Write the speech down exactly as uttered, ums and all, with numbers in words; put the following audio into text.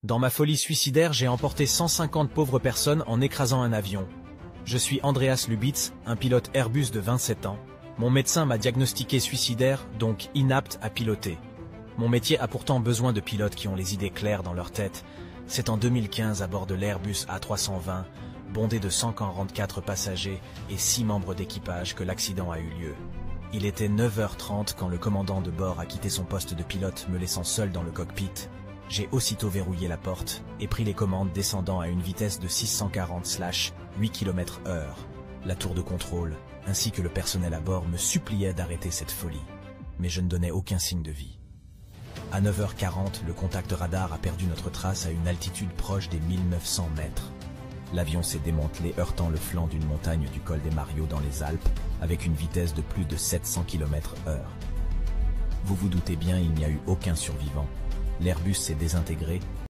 Dans ma folie suicidaire, j'ai emporté cent cinquante pauvres personnes en écrasant un avion. Je suis Andreas Lubitz, un pilote Airbus de vingt-sept ans. Mon médecin m'a diagnostiqué suicidaire, donc inapte à piloter. Mon métier a pourtant besoin de pilotes qui ont les idées claires dans leur tête. C'est en deux mille quinze à bord de l'Airbus A trois cent vingt, bondé de cent quarante-quatre passagers et six membres d'équipage, que l'accident a eu lieu. Il était neuf heures trente quand le commandant de bord a quitté son poste de pilote, me laissant seul dans le cockpit. J'ai aussitôt verrouillé la porte et pris les commandes, descendant à une vitesse de six cent quarante à huit kilomètres heure. La tour de contrôle, ainsi que le personnel à bord, me suppliaient d'arrêter cette folie. Mais je ne donnais aucun signe de vie. À neuf heures quarante, le contact radar a perdu notre trace à une altitude proche des mille neuf cents mètres. L'avion s'est démantelé, heurtant le flanc d'une montagne du col des Mariaux dans les Alpes, avec une vitesse de plus de sept cents kilomètres heure. Vous vous doutez bien, il n'y a eu aucun survivant. L'Airbus s'est désintégré